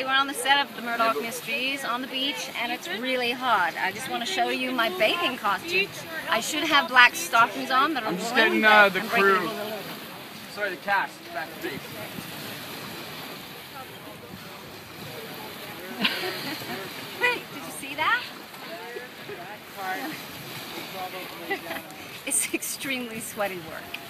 we're on the set of the Murdoch Mysteries on the beach, and it's really hot. I just want to show you my bathing costume. I should have black stockings on that are I'm just warm, getting the I'm crew. Sorry, the cast. Back to base. Hey, did you see that? It's extremely sweaty work.